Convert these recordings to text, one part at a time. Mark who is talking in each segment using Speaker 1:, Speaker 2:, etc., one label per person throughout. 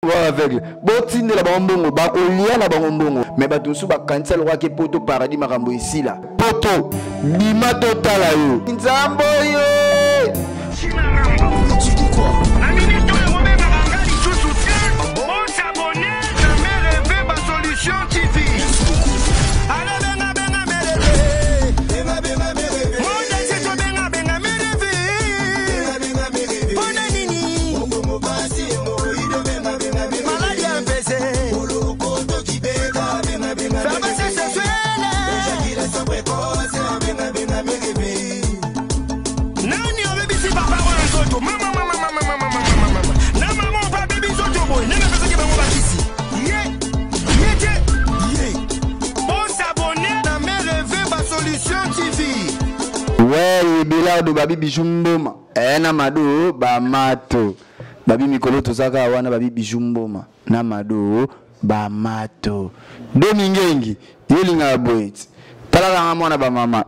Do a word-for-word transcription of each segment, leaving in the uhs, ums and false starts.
Speaker 1: aveugle botinde la bambongo bakolia la bambongo mais bato su ba kanisa lo ke poto paradis makambo ici là poto bima totala yo nzambo yo Ouais, Belado babi bijumboma. Eh na mado ba mato. Babi mikolo tozaka wana babi bijumboma. Na mado ba mato. Domingengi yelinga boit. Tala nga mwana ba mama.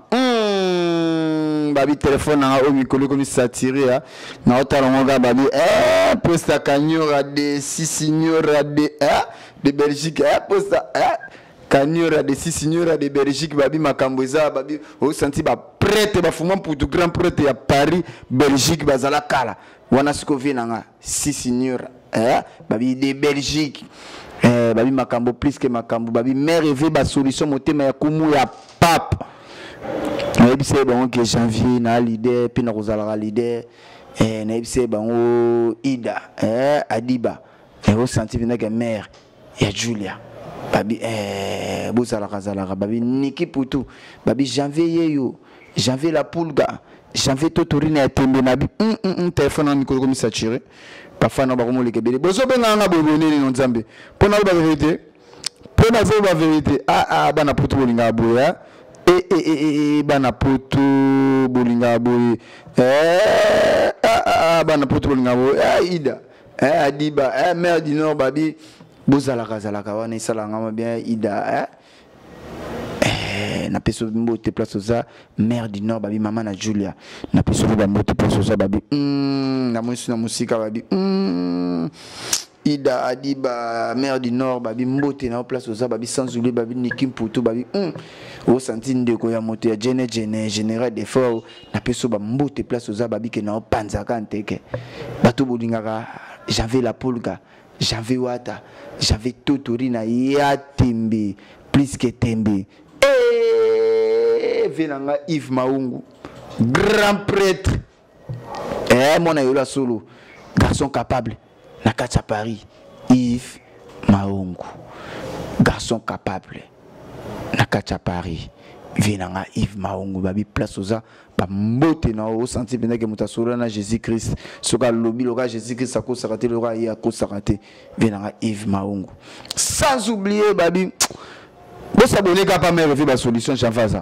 Speaker 1: Mm, babi téléphone na o mikolo comme satire na otala ngoga babi eh posta kanyora de signora de eh de Belgique eh posta eh Kanyora de six signora de Belgique babi makamboza babi au senti ba prêtre ba fuma pour du grand prêtre ya Paris Belgique bazala kala wana sikovi nanga six signora eh babi de Belgique eh babi makambo plus que makambo babi mère rêver ba solution motema ya kumu ya pape na ebise ba que janvier na leader puis na kozala leader eh na ebise ba ida eh adiba et au senti vina que mère ya Julia babi eh bozala kazala babi niki putu babi janvier yo janvier la pulga janvier totorina ya tembe na bi um um téléphone ni ko komisa tiré parfois na ba ko moleke bele bozo benga nga boboneli no nzambe pona ba vérité pona zo ba vérité ah ah bana putu bolinga boya eh eh eh bana putu bolinga boya eh ah ah bana putu bolinga boya ida eh adiba eh mère du nord babi bozala kazala kawana isala ngama bien ida eh na peso mbote place za mère du nord babi mama na Julia na peso ba mbote place za babi mm na musique na musique babi mm ida adiba mère du nord babi mbote na place za babi sans oublier babi nikim putu babi mm o senti ndeko ya moto ya jene jene général d'effort na peso ba mbote place za babi ke na panza kanteke bato bolingaka j'avais la pulga j'avais wata j'avais totorina ya tembe plus que tembe eh venanga Yves Maungu grand prêtre eh mona yola solo garçon capable na kacha Paris Yves Maungu garçon capable na kacha Paris venanga Yves Maungu babi place oza ba mbote na o senti bena ke mutasura na Jésus Christ soka lobi loka Jésus Christ ako sakate loka ya ko sakate venanga Yves Maungu sans oublier babi bo s'abonner ka pa mère ba solution janvier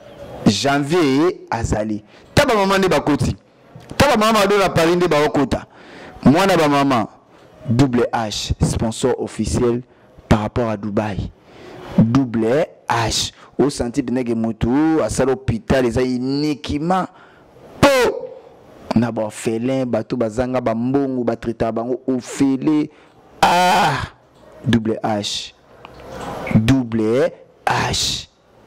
Speaker 1: janvier azali taba maman de bakoti taba maman de la Paris de ba okota mwana ba maman double H sponsor officiel par rapport à Dubaï double H au senti benege moto à sal hôpital les uniquement po na ba felin bato bazanga ba mbongo ba traiter bango ofele ah double H double H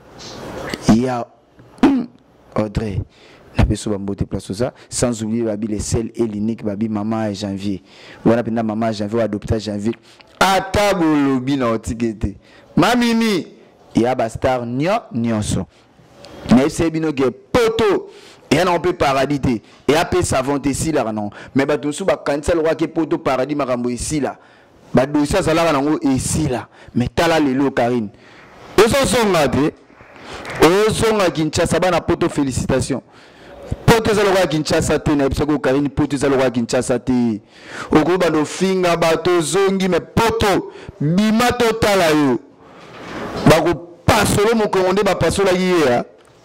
Speaker 1: ya Audrey na peso ba mbote place ça sans oublier babi les sel et l'unique babi maman janvier wana penda maman janvier adopter janvier ata bolobi na otikete mamimi ya ba star nyo nyonso mais c'est bino que poto et on peut paradis et après savon ici là non mais ba tosu ba cancel roi que poto paradis makambo ici là ba dossier ça là nango ici là mais tala lelo Karine oso songa te oso nga Kinshasa bana poto félicitations poto za roi Kinshasa te na bisako Karine poto za roi Kinshasa te oko ba no finga ba to zongi mais poto bima totala yo bako pasolo mo konde ba pasola yé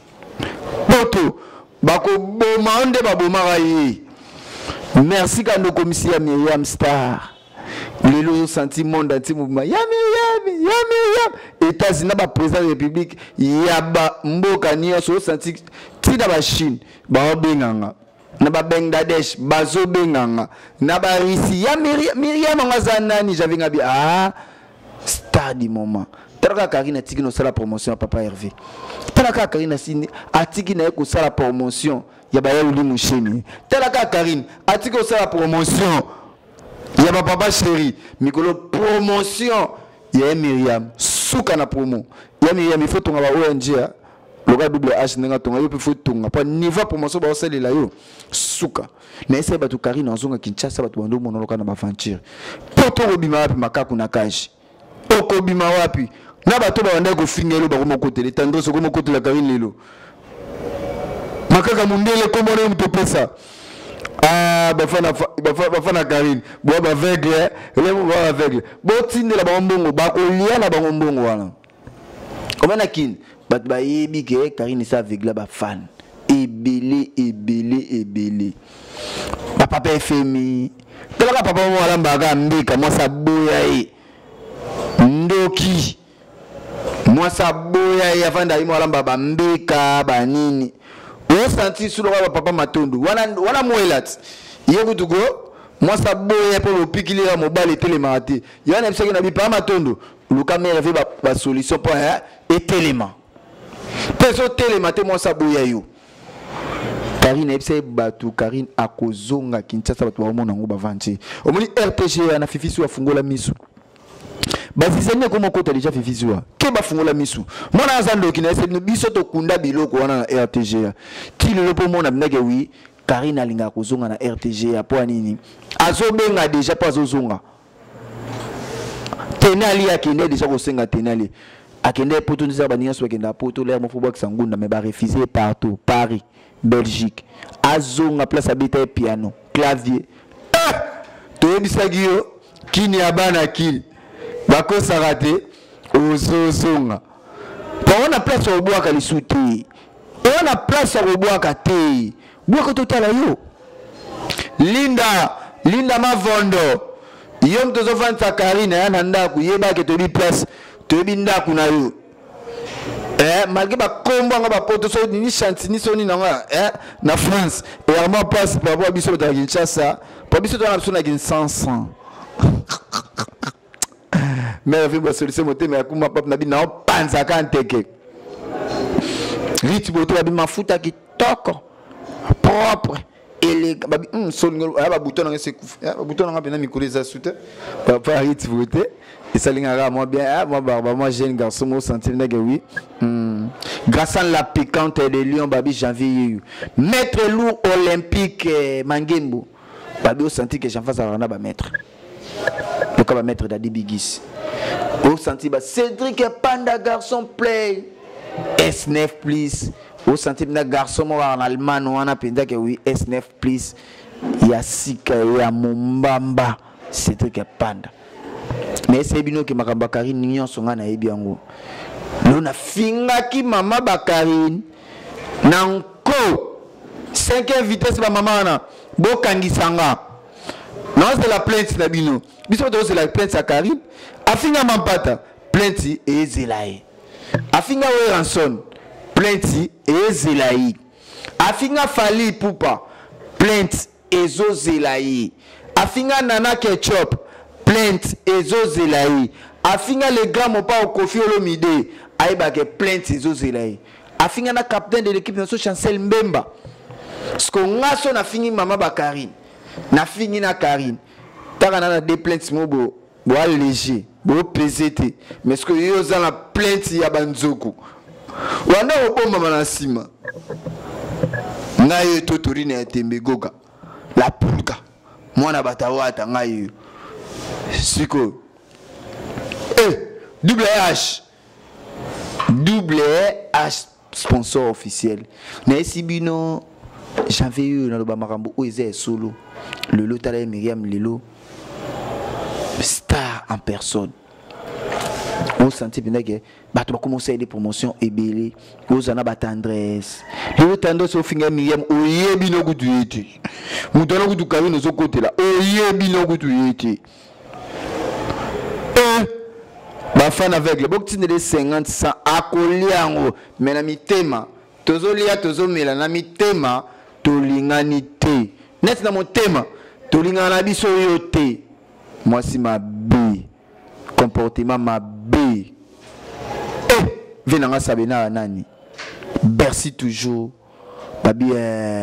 Speaker 1: poto bako boma onde ba boma yé merci kando commissaire Myriam Star lelo senti monde anti mouvement ya Myriam ya Myriam États-Unis ba président de la République ya ba mboka nyonso senti ti da ba Chine ba benganga na ba Bangladesh bazo benganga na ba Russie ya Myriam Myriam ngazanani j'avais ngabi ah star du moment talaka Karine tiki no sala promotion papa Hervé talaka Karine sini atiki na ko sala promotion ya ba yuli musheni talaka Karine atiki ko sala promotion ya ba papa chéri mikolo promotion ya Myriam suka na promo ya Myriam il faut tonga ba O N G le gars double H n'enga tonga yo pe faut tonga pas niveau promotion ba osali la yo suka na ese ba to Karine ozonga Kinshasa ba to ndo mono loka na ba fantir poto robima wapi makaku na kaji okobima wapi na ba to ba wanda ko fingelo ba ko mokote le tando so ko mokote la Karine lelo makaka mundele ko mono mto pesa ah ba fana ba fana Karine bo ba aveugle le bo ba aveugle bo tindela ba mbongo ba ko lia na ba mbongo wana komana kin bat ba yebi ke Karine sa aveugle ba fan ebele ebele ebele ba papa F M I telaka papa mo wala mbaga mbika mo sa boya e ndoki mo sa boya e afanda imo wala mbaba mbika ba nini o senti sulu ba papa Matondo wana wana moelat yeku tugo mo sa boya pour le pikilira mobile télématé yana bisaki na bi papa Matondo luka mere ve ba, ba solution pour hein et téléma peso télématé mo sa boya yo Karine epse batu Karine akozonga Kinshasa batu ba mona ngo ba vanti omoni R T G na fifisu afungola misu bazisene ko moko déjà fifisu ke ba fungola misu mona azando ki na ese biso to kunda biloko wana na R T G ti le po mona bnake wi Karine alinga kozonga na R T G po nini azobenga déjà pas azozonga tenali akende déjà ko senga tenali akende poto nisa baninga so akenda poto l'air mo football sangunda mais ba refuser partout Paris Belgique azonga place habita piano clavier ah! To bisagio kini abana kili bako sarate ozozonga on a place au bois kali souté on a place au bois kate bois ko totala yo Linda Linda Mavondo yom to zofanta Karine yana ndaku yeba ke to bi place to bi ndaku na yo eh malgré ba kombo nga ba poto so ni chanti ni so ni nga eh na France et vraiment passe pour avoir biso dans Kinshasa pour biso dans la zone de cinq cents mais avec ba solution moté mais kuma pap na bi na panza kanteke rit boto ba mafuta ki toko propre élégant ba hum so ba bouton nga se ba bouton nga pena mikoleza soute papa rit boté et ça l'ingara moi bien moi barba moi jeune garçon moi sentir nèg oui hmm. Grâce à la piquante de Lyon babi janvier maître lourd olympique eh, Mangembo babi au senti que j'en fasse arana ba maître le cas ba maître d'Adi Bigis au senti ba Cédric Panda garçon play S neuf plus au senti na garçon moi en allemand on a penda que oui S neuf plus ya sika ya Mumbamba Cédric Panda mais c'est bino que makamba Karine nyon songa na yebi yango lona finga ki mama Bakarine nanko cinquième vitesse ba mama na bokangisanga non c'est la plainte na bino biso to c'est la plainte à Karine afinga mampata plainte et zelaï afinga Weranson plainte et zelaï afinga Fali Pupa plainte et zo zelaï afinga Nana Ketchup plainte ezo zelaï afinga le gars mon pas au Kofi Olomide aiba ke plainte ezo zelaï afinga na capitaine de l'équipe nationale Chancel Mbemba ce qu'on a son a fini maman Bakarine na fini na Karine taka na des plaintes mobo bo léger bo P T mais ce que yo za la plainte ya banzoko wana obomba na sima ngayo totorine ya tembe goga la pulka mwana batawata ngayo Siko. Eh, double H. Double H sponsor officiel. Mais si bino j'avais eu dans le Bamarambo où ils solo. Le Lotala Myriam Lelo. Star en personne. On sentit bien que bah tu vas commencer des promotions et belé. Vous en avez tendresse. Le tendresse au finger Myriam au yebino goutouéti. Nous donnons goût du carré nos côtés là. Au yebino goutouéti. Bafana avec le boktine de cinquante cent akoliango mais na mitema tozolia tozomela na mitema tolingani te te net na motema tolinga na biso yo te moi si ma bé comportement ma bé eh venanga sabena nani Bercy toujours babi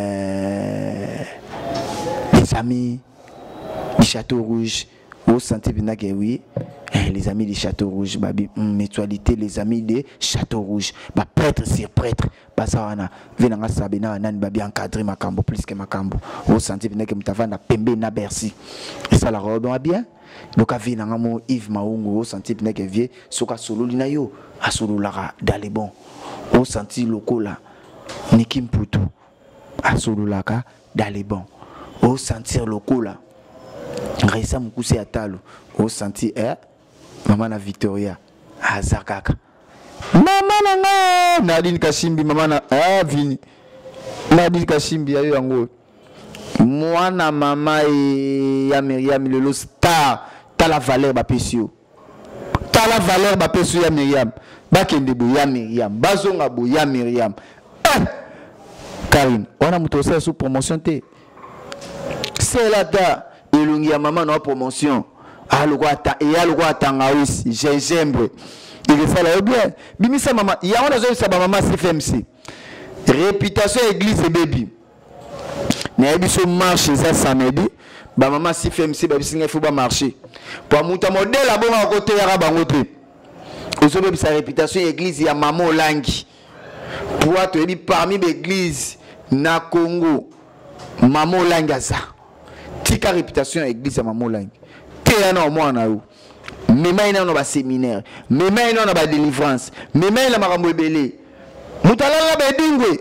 Speaker 1: euh, les amis du Château Rouge au senti bien que oui les amis du Château Rouge babi mutualité les amis des Château Rouge ba prêtre sur prêtre basawana venanga sabena nani babi encadrer makambo plus que makambo au senti bien que mutavana pembe na Bercy et ça la robe bien donc a venanga mo Yves Maungu au senti bien que vie soka solo lina yo a solo la dans bon au senti lokola Niki Mputu a solo la ka dans les bons au sentir lokola Raissa Mukuse Atalo au senti eh maman na Victoria azakaka maman na Nadine Kashimbi maman na ah vini Nadine Kashimbi ayo yango mwana mama e ya Myriam lelo star ta la valeur ba pesio ta la valeur ba pesio ya Myriam bakende bo ya Myriam bazonga bo ya Myriam ah! Karine on a muto sous promotion te c'est là ta elungi ya maman na promotion aloko ata et aloko atanga aussi gingembre il fait là bien bimisa maman ya on a zo sa maman C F M C réputation église et baby na biso marché ça samedi ba maman C F M C ba bisinga faut ba marcher pour muta modèle a bon à côté ya bango te ozo sa réputation église ya maman Olangi pour to ebi parmi l'église na Congo maman Olangi ça tika réputation église ya maman Olangi te na moi na yo mema ina no ba séminaire mema ina no ba délivrance mema ina makambo ebele mutalala ba dingwe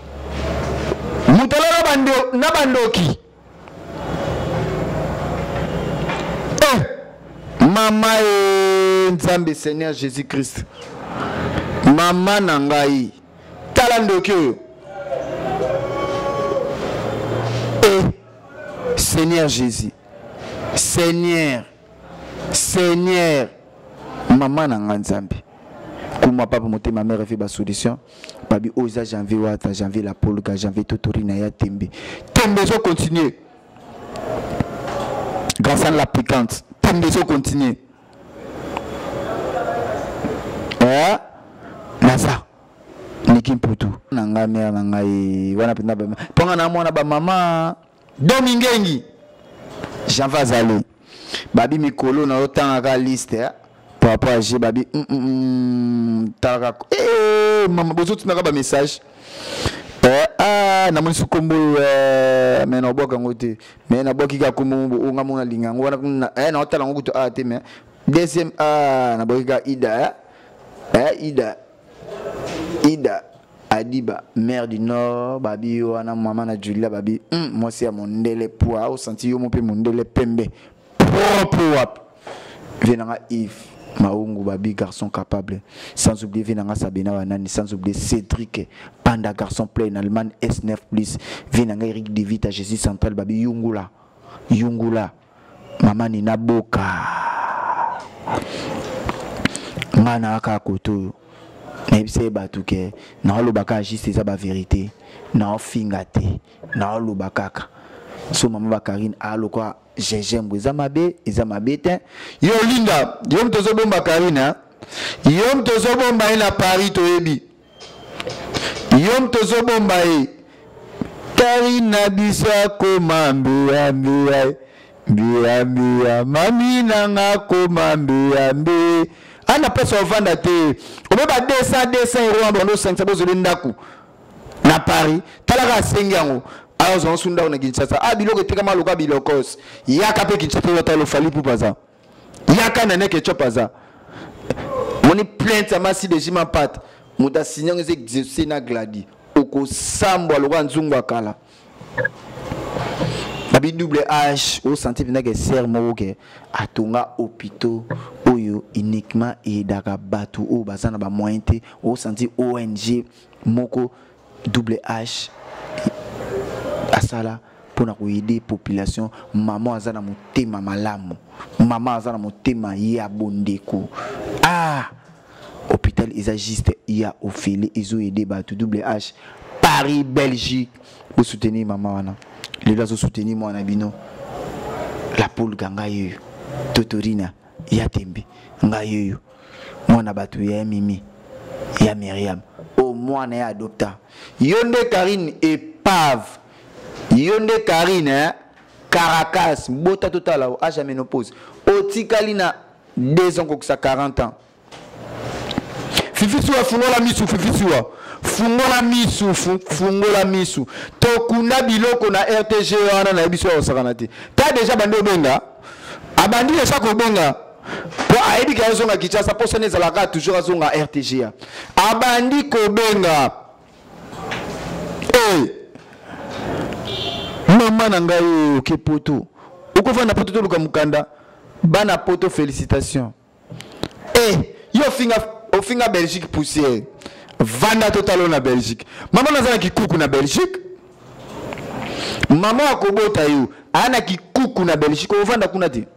Speaker 1: mutalala bando na bandoki eh mama e nzambe Seigneur Jésus Christ mama na ngai tala ndoki oyo eh Seigneur Jésus Seigneur Seigneur maman na ngai nzambe kuma papa moté ma mère fait ba solution babi oza janvier wata janvier la polka janvier totori na ya tembe tembe zo continuer grâce à la piquante tembe zo continuer eh nasa Niki Mputu na nga mère na ngai wana penda ba ponga na mwana ba mama domingengi Jean Vazali babi mikolo na otanga ka liste eh papa j'ai babi mm, mm, taraka eh maman bozo tunaka ba message eh ah na monisi kombo eh mais na boka ngote mais na boki ka kombo nga mona linga ngwana eh na otala ngoto ah te mais deuxième ah na boki ka Ida eh Ida Ida Adiba mère du Nord babi wana maman na Julia babi mm, moi c'est mon ndele poa au senti yo mo pe mon ndele pembe propre venanga Yves Maungu babi garçon capable sans oublier venanga Sabina Wanani sans oublier Cédric Panda garçon plein Allemagne S neuf plus venanga Eric David à Jésus central babi Yungula Yungula maman ni naboka ngana aka koto na bise batuke na lobaka juste ça ba vérité na fingate na lobaka so maman Bakarine aloko j'aime eza mabe eza mabete yo linda yo mtozo bomba Karine yo mtozo bomba ina Paris to ebi yo mtozo bomba e Karine bisa koma mbia mbia mbia mbia mami nanga koma mbia mbia ana pesa ovanda te obeba deux cents deux cents euros abondo cinq cents bozo lindaku na Paris talaka sengi yango alors on sunda on Kinshasa ah biloko tika maluka bilokos yaka pe Kinshasa yo talo fali pour baza yaka na neke chopaza moni plainte amasi de jima pat muta signang ze exercer na gladi oko sambo loka nzungu akala babi double H au santé bina ke ser moke atunga hôpitaux oyo uniquement et daka batu o bazana ba moyenté au santé O N G moko double H asala pona ko aider population maman azana motema malamu maman azana motema ya bondeko ah hôpital ils juste il y a Ophélie ils ont aidé batu double H Paris Belgique pour soutenir maman wana les gens soutenir moi na bino la poule ganga yoyo Totorina ya tembe nga yoyo mwana batu ya Mimi ya Myriam au mwana ya adopta yonde Karine épave yonde Karine hein? Caracas bota total là à jamais ménopause otikalina deux ans kokisa quarante ans fifi suwa fungola misu fifi suwa fungola misu fungola misu tokunda biloko na R T G wana na biso ya sakanati ta déjà bando benga abandi esa ko benga po aibi ka zonga kichasa po sene zalaka toujours zonga R T G abandi ko benga eh maman na ngai ke poto ukova na poto to luka mukanda bana poto félicitations eh yo finga au finga Belgique poussière vanda totalo na Belgique maman nazana kikuku na Belgique maman akobota yo ana kikuku na Belgique o vanda kuna ti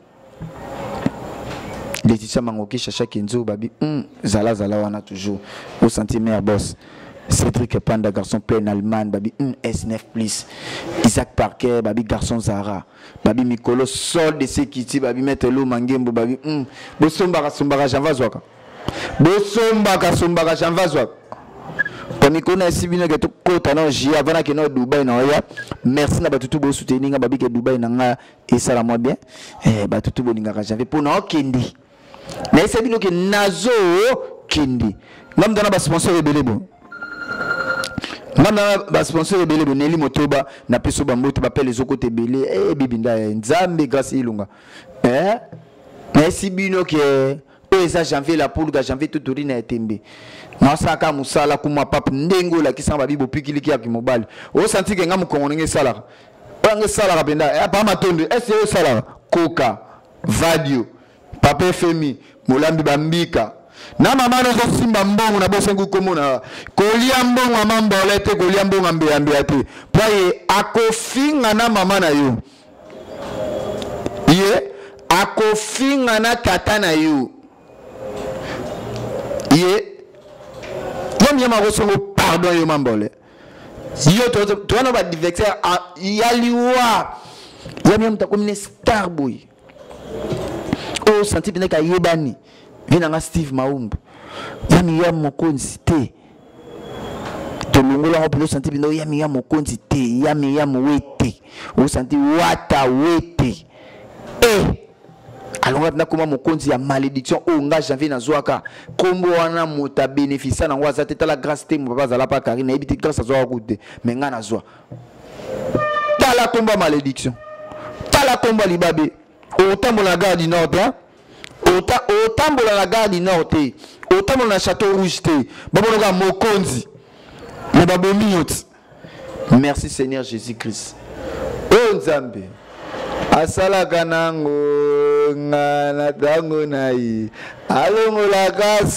Speaker 1: Laetitia Mangoki chacha kenzo babi mm, zala zala wana toujours au centimètre boss Cédric Panda garçon plein Allemagne babi mm, S neuf plus Isaac Parker babi garçon Zara babi Mikolo sol de sekiti babi metelo mangembo babi mm, bosomba sombara janvazwaka bosomba kasombaka janvazwaka Comme on a si bien que tout côté non j'ai avant que non Dubaï non ya merci na batutu bo soutenir babi que Dubaï nanga et ça la moi bien eh batutu bo ninga j'avais pour non kendi mais c'est bien que nazo kendi même dans ba sponsor rebelle bon même dans ba sponsor rebelle bon Nelly Motoba na peso ba moto ba pele zoko tebele eh bibinda nzambe grâce ilunga eh mais si bien que et ça janvier la poule ga janvier tout orina etembe masaka musala kuma pap ndengo la kisamba bibo pikili ki akimobali o senti ke ngamu kongo nge sala nge sala benda e pa matondo ese o sala koka vadio papa femi molambi bambika na mama no zo simba mbongo na bosengu komona kolia mbongo amambole te kolia mbongo ambe ambe ate paye akofinga na mama na yo ye akofinga na tata na yo ye yam yam a pardon yo mambole yo to to na ba diverser yaliwa yam yam ta comme star boy o senti bien ka yebani vina nga Steve Maumbu yam yam mokonzi te to longola ko senti bien yam yam mokonzi te yam yam wete o senti wata wete eh alors na kuma mokonzi ya malédiction o nga janvier na zwaka kombo wana mota bénéficier na ngwa zate la grâce te mo papa zala pa Karine ebiti grâce à zwa kude mais nga na zwa tala kombo malédiction tala kombo libabe o tambo la gare du nord hein o ta o tambo la gare du nord te o tambo na château rouge te babo nga mokonzi le babo miot merci Seigneur Jésus-Christ o nzambe asala kanango ngana tango nai alongola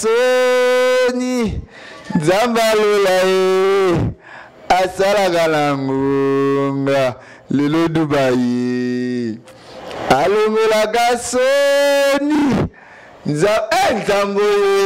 Speaker 1: kasoni zambalola e asala kanango lelo Dubai alongola kasoni za entambo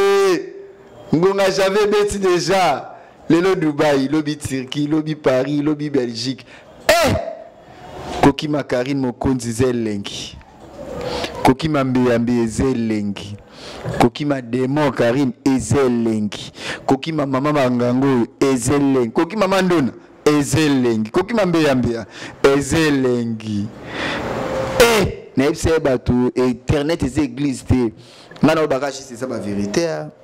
Speaker 1: ngonga j'avais bêti déjà lelo Dubaï lobi Turquie lobi Paris lobi Belgique eh Kokima Karine mokonzi zelengi Kokima mbeyambe zelengi Kokima demo Karine ezelengi Kokima mama mangango ezelengi Kokima mandona ezelengi Kokima mbeyambe ezelengi eh na epse batu internet ez église te ngana obakashi c'est ça la vérité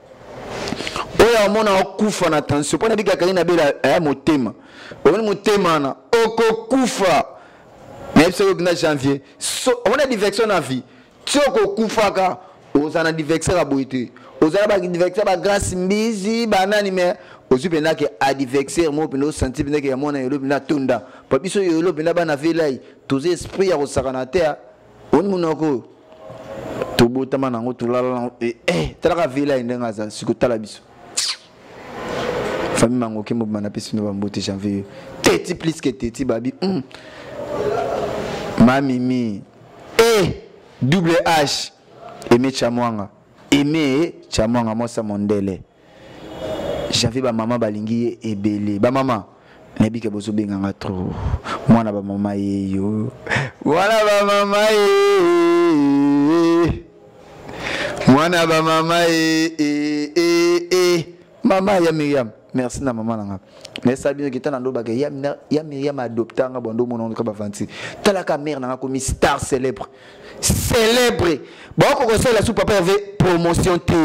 Speaker 1: oya mona okufa na tension pona bika Karine abela ya motema oni motema na okokufa mais c'est au janvier on a diversion na vie tu ko kufaka ozana diverser a boité ozana ba diverser ba grâce mbizi banani mais ozupenda ke a diverser mo peno senti penda ke mona yolo penda tunda pa biso yolo penda bana velai tous esprit ya osakana terre on munoko to botama nango to lala eh tala velai ndenga za sikotala biso famille mangoke mo bana pesino ba mbote janvier teti plus que teti babi mm. Mamimi et double H Aimé Chamwanga Aimé Chamwanga Mosa Mondele j'avais ba maman balingi ebele ba maman nebi ke bozo benganga trop Mwana ba mama yo. Mwana ba mama ye. Mwana ba mama ye. Mama ya Myriam. Merci na maman nanga. Mais ça bien que t'as nando bagay ya ya Myriam adopté nga bondo mon ka ba vanti. Tala ka mère nanga comme star célèbre. Célèbre. Bon ko ko la sous papa avait promotion T.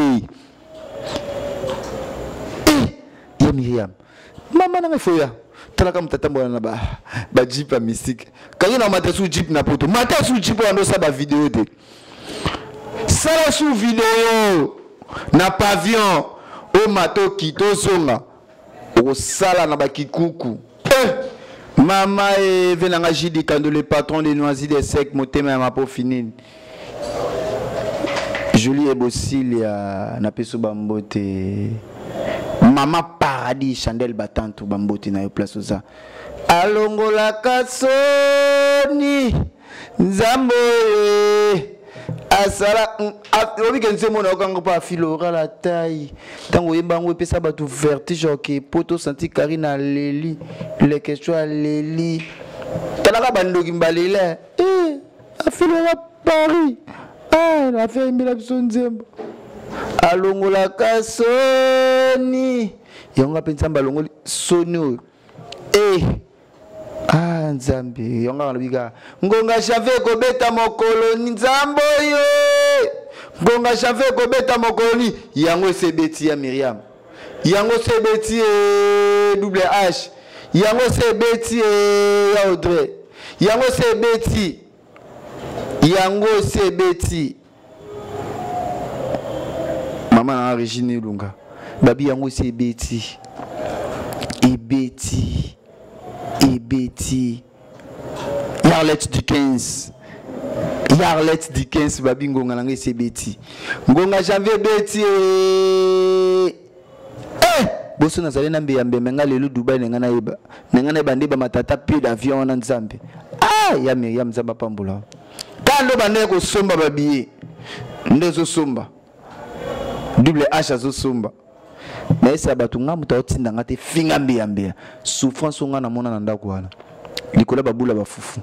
Speaker 1: Ya Myriam. Maman nanga foya. Tala ka mtata mbona na ba ba jeep mystique. Quand na mata sous jeep na poto. Mata sous jeep ando sa ba vidéo de. Ça sous vidéo na pavillon au mato kito songa. Au sala na bakikuku. Eh! Mama e venanga jidi quand le patron des noisettes des secs motema ma po finine. Julie et Bosilia na peso bambote. Mama paradis chandelle battante bambote na yo place oza. Alongola kasoni nzambo asala obi kenze mona okango pa filora la taille tango yembango epesa batu vertige ok poto senti Karina leli les questions à leli talaka bandoki mbalela eh afilora Paris ah la fait mbila biso nzembo alongola kasoni yonga pensa mbalongoli soni eh ah nzambe yonga biga ngonga chave ko beta mokolo nzambo yo ngonga chave ko beta mokolo yango sebeti ya Myriam yango sebeti e double H yango sebeti e ya Audrey yango sebeti yango sebeti mama na Regine Lunga babi yango sebeti e beti et Betty Yarlette Dickens Yarlette Dickens babi ngonga nange c'est Betty ngonga janvier Betty eh boso nazali na mbe yambe menga lelo Dubai nenga na yeba nenga na bande ba matata pied d'avion na nzambe ah ya Myriam nzamba pambula kando bande ko somba babi ndezo somba double H azo somba mais ça batunga muta otinda ngate finga mbia mbia souffrance nga na mona na ndako wana likola babula bafufu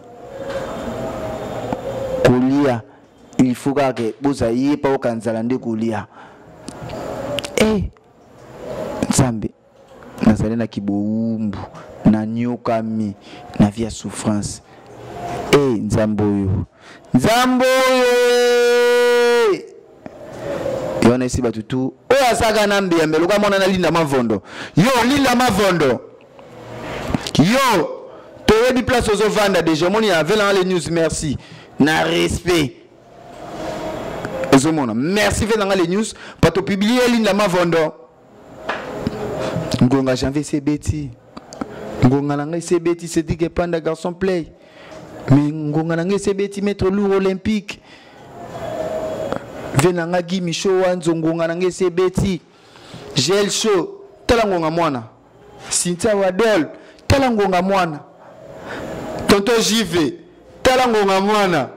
Speaker 1: kolia il faut que boza yepa okanzala nde kolia eh nzambe nazali na kiboumbu na nyokami na via souffrance eh nzambo yo nzambo yo yona isi batutu oya saka na mbembe luka mona na linda mavondo yo linda mavondo yo toye di place aux vanda déjà moni avait dans les news merci na respect ozomona merci fait dans les news pas to publier linda mavondo ngonga janvier c'est beti ngonga nanga c'est beti c'est dit que panda garçon play mais ngonga nanga c'est beti mettre lourd olympique venanga gi micho wanzongonga nange sebeti gel show talangonga mwana Cynthia Wadol talangonga mwana tonton Jive talangonga mwana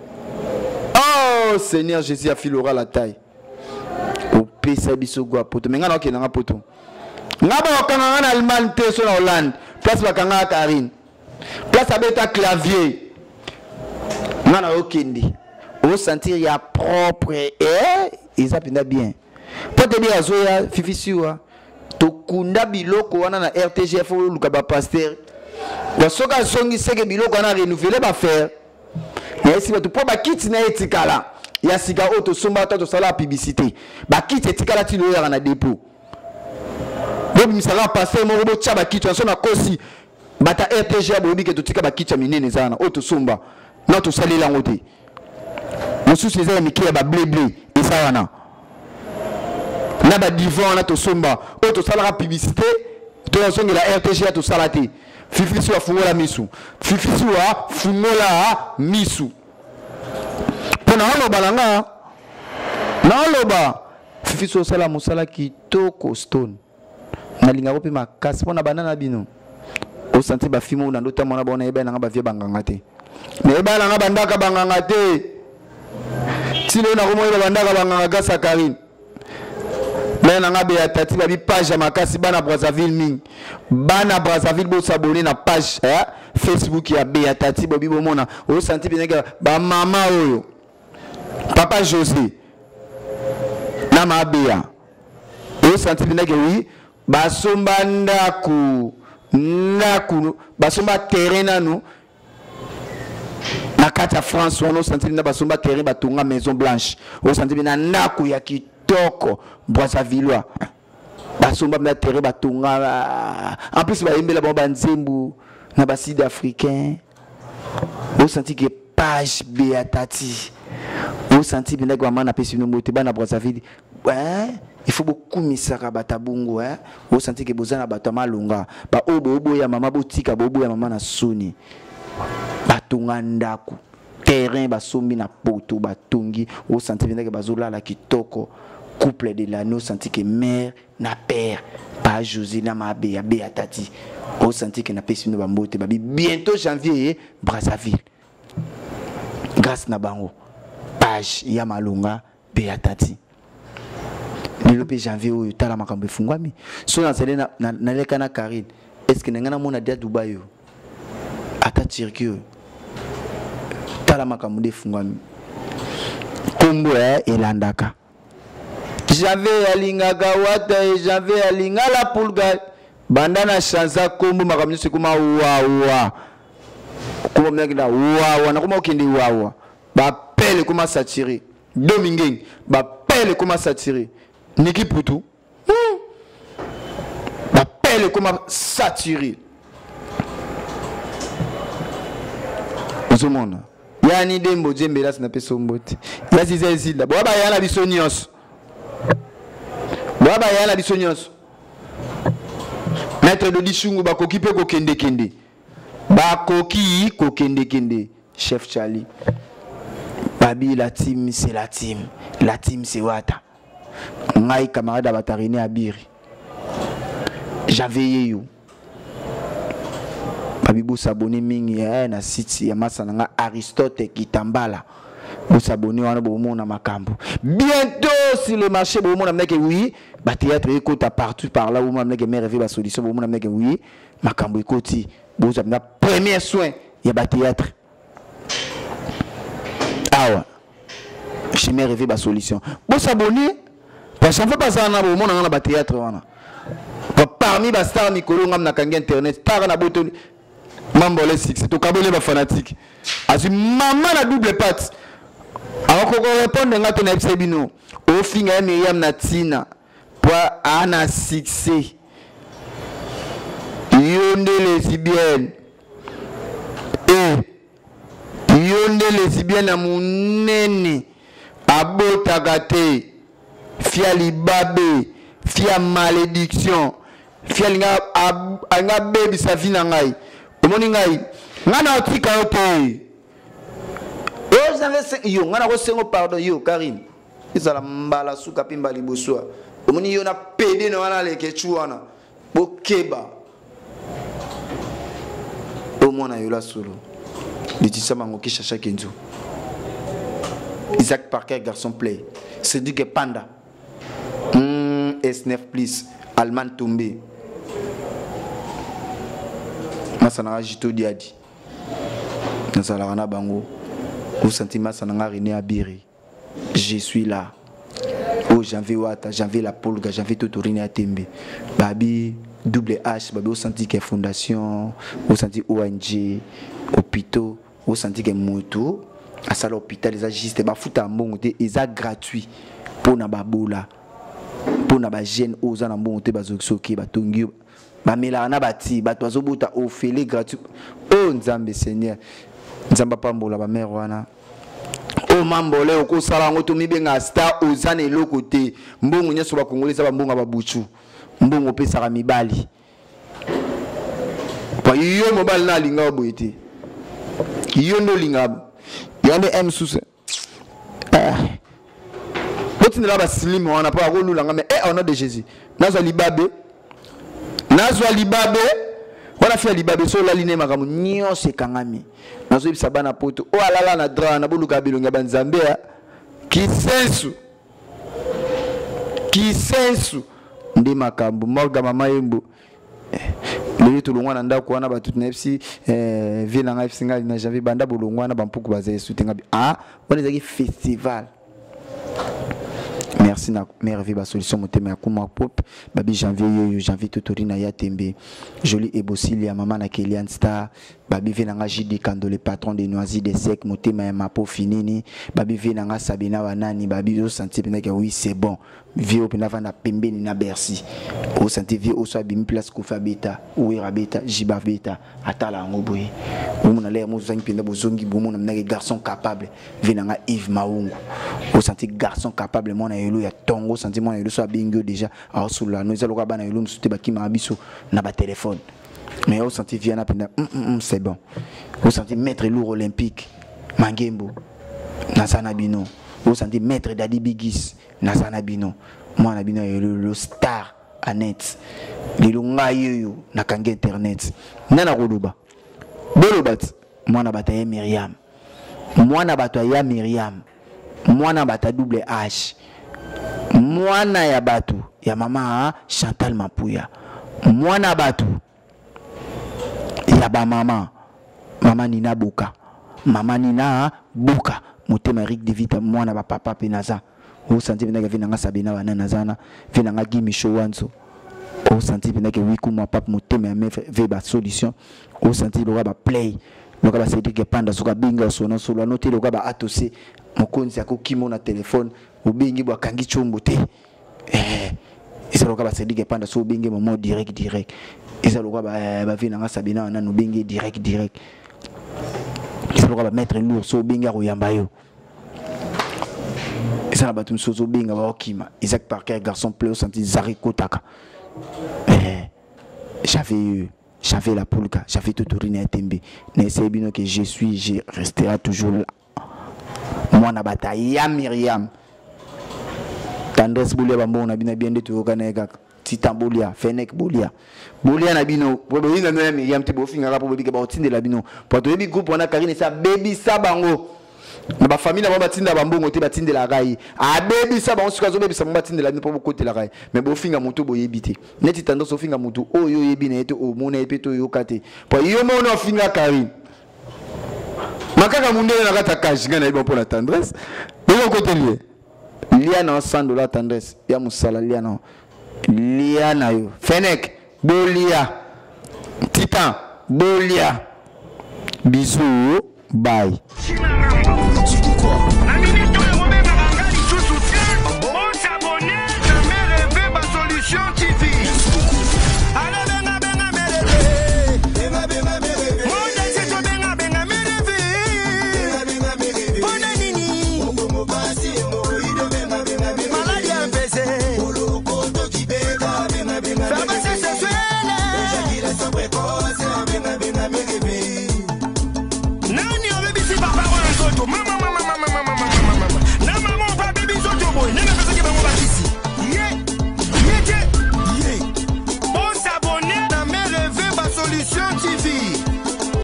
Speaker 1: oh Seigneur Jésus a filora la taille au pesa biso gwa poto menga na okena nga poto ngaba okanga na Allemagne te so na Hollande place bakanga Karine place abeta clavier ngana okindi au sentir ya propre eh ils apenda bien pour te dire azoya fifi siwa to kunda biloko wana na R T G F luka ba pasteur wa soka songi seke biloko wana renouveler ba faire mais si tu pour ba kit na etikala ya sika auto somba to sala publicité ba kit etikala ti lo ya na dépôt bobi misala pasteur mo robo tcha ba kit so na kosi bata R T G bobi ke to tika ba kit minene zana auto somba na to salela ngote Monsieur César Mikia ba blé blé et ça wana na ba divan na to somba o to sala publicité to songi la R T G to salate fifi so fungola misu fifi so fungola misu pona holo balanga na loba fifi so sala musala kitoko stone na linga kopi makasi pona banana bino o santi ba fimo na ndota mona bona eba na ba vie banganga te me eba na bandaka banganga te sino na komo eba bandaka banganga gasa Karine mais nanga be atati ba bi page makasi bana Brazzaville ming bana Brazzaville bo s'abonner na page eh? Facebook ya be atati bo bi bo mona o senti bien que ba mama oyo papa José na ma bea o senti bien que oui ba somba ndaku ndaku ba somba terrain nanu na kata France on senti bien ba somba terrain ba tunga Maison Blanche o senti bien na ndaku ya kitoko Brazzaville basomba na terre batunga en plus ba yembela ba nzembu na ba sud africain on senti que page beatati on senti bien que maman na pesi no moté ba na Brazzaville hein il faut beaucoup misaka batabungu hein on senti que bozana batama longa ba obo obo ya mama botika bobo ya mama na soni batunga ndaku terrain basombi na poto batungi on senti bien que bazola la kitoko couple de l'année, senti que mère na père, pas José na ma béa béa tati. On senti que na pesi no bambote babi bientôt janvier Brazzaville. Grâce na bango. Page ya malunga béa tati. Le pe janvier o tala makambo fungwami. So na zele na na leka na Karine. Est-ce que ngana mona dia Dubai yo? Ata Turquie. Tala makambo de fungwami. Kombo eh elandaka. J'avais alingaka wata et j'avais alinga la pulga bandana chanza kombo makamni sekuma wawa kuma mnagina wawa na kuma okende wawa ba pele kuma satire domingeng ba pele kuma satire niki putu hmm. ba pele kuma satire ozomona yani dembo jembela sina peso mbote yasi zezila bo ba yana biso nyonso Baba yana biso nyonso. Maître de Dishungu ba koki pe ko kende kende. Ba koki ko kende kende. Chef Charlie. Babi la team c'est la team. La team c'est wata. Ngai camarade batarine abiri. J'avais you. Babi bo s'abonner mingi ya na site ya masana nga Aristote Kitambala. Vous s'abonnez à na makambo. Bientôt sur le marché, vous m'avez dit oui. Bah théâtre écoute partout par là où m'avez dit mais rêver la solution. Vous m'avez dit oui. Makambo écoute. Vous avez premier soin. Il y a bah théâtre. Ah ouais. Je me rêver la solution. Vous s'abonnez. Parce qu'on fait pas ça na vous m'avez dit théâtre wana. Parmi les stars Nicolo ngam na kangi internet star na boto Mambole six. To kabole ba fanatique. Asi maman la double patte. Alors qu'on répond à ton ebsebino au final Myriam Natina pour Anna succès yonde lesbienne et yonde lesbienne à mon nene abotagate fia libabe fia malédiction fia linga anga baby sa vie na ngai omoni ngai ngana otika yote yo ngana ko sengo pardon yo Karine izala mbala suka pimba liboswa omoni yo na pede na wana leke chuana bokeba omona yo la solo litisa mango kisha shakenzo Isaac Parker garçon play c'est dit que panda mm, S neuf plus Allemand tombé masana ajito diadi nasala kana bango. Au sentiment sananga René Abiri. Je suis là. Oh janvier wata, janvier la polga, janvier totorine à Tembe. Babi double H, babi au senti que fondation, au senti O N G, hôpitaux, au senti que moto, à ça l'hôpital les agistes ba futa mbongo te eza gratuit pour na babola. Pour na ba jeune oza na mbongo te bazoksoki batongi ba melana bati ba toazo bota ofele gratuit. Oh Nzambe Seigneur. Nzamba pambola ba mère wana o mambole o ko sala ngoto mibenga star ozane eloko te mbongo nyeso ba kongolesa ba mbongo ba buchu mbongo pesa ka mibali pa yo mobile na linga oboyete yo ndo linga yande M sous ah botina la ba slim wana pa ko lula ngame eh au nom de Jésus nazwa libabe nazwa libabe Voilà fait libabe so la ligne makamu nyonse kangami nazo ibisa bana poto o alala na dra na buluka bilonga banzambe kisensu kisensu ndi makambo morga mama yembo leli tulungwa na ndako wana batu tunepsi eh vina nga fsinga na javi banda bulungwa na bampuku bazaye sutenga ah on est festival. Merci na merveille ba solution motema ya kuma pop babi janvier yo janvier totorina ya tembe joli ebosili ya mama na Kelian Star babi venanga Jidi Kando le patron des noisettes des secs motema ya mapo finini babi venanga Sabina wanani babi au senti pena que oui c'est bon vieux pena vana pembeni na Bercy au senti vieux au soit bim place Kofa Beta ou Irabeta Jiba Beta atala ngoboye ou mona l'air mo zangi penda bozongi bomo na garçon capable venanga Yves Maungu au senti garçon capable mona yelo ya tongo senti mona yelo so bingo déjà a sula no ezalo ka bana yelo msute bakima biso na ba téléphone mais au senti viana penda c'est bon au senti maître lourd olympique Mangembo Nasana Bino au senti maître Dadi Bigis Nasana Bino moi na bino le star Annette lelo ngayo na kange internet nana koluba bolobat moi na bataye Myriam moi na bataye Myriam moi na bata double H moi na ya batu ya mama Chantal Mapuya moi na batu ya ba mama mama Nina Boka mama Nina Boka motema Eric de Vita moi na ba papa penaza au senti bina vina nga Sabina wana nazana vina nga Gimi Showanzo au senti bina ke wiku moi papa motema me ve ba solution au senti lo ba play lo ba Cédric Panda soka binga sona solo noté lo ba atosé mokonzi akokimo na téléphone ubingi bwa kangi chombo te eh isa ba Cédric Panda so bingi mo direct direct isa ba ba vina nga Sabina wana no bingi direct direct isa ba mettre lourd so binga ro yamba yo isa na batum so so binga ba okima Isaac Parker garçon play au senti Zari Kotaka eh j'avais j'avais la polka j'avais tout tourné à tembe ne c'est bien que je suis je resterai toujours là moi na bataille ya Myriam Tendresse Boulia bambo na bina bien de tout kana kaka Titan Boulia Fenek Boulia Boulia na bino po do ina na Myriam te bofinga ka po bika ba otinde la bino po to bi groupe on a Karine sa baby sabango na ba famille na ba tinda bambongo te batinde la rai a baby sabango suka zo baby sabango batinde la bino po côté la rai mais bofinga mutu boyebite neti tendance ofinga mutu oyo yebi na eto o mona epeto yo kate po yo mona ofinga Karine makaka mundele na kata cash ngana ibo pour la tendresse yo côté lié liana cent dollars tendresse ya musala liana liana yo Fenek Bolia Titan Bolia bisous bye.